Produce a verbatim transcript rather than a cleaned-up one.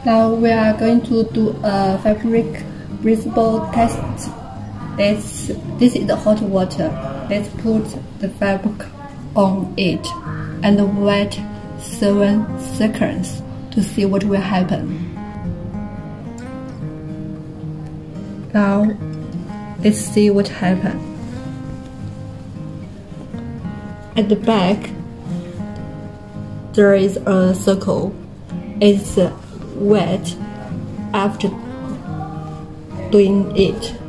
Now we are going to do a fabric breathable test. Let's, this is the hot water. Let's put the fabric on it and wait seven seconds to see what will happen. Now let's see what happened. At the back there is a circle. It's wet after doing it.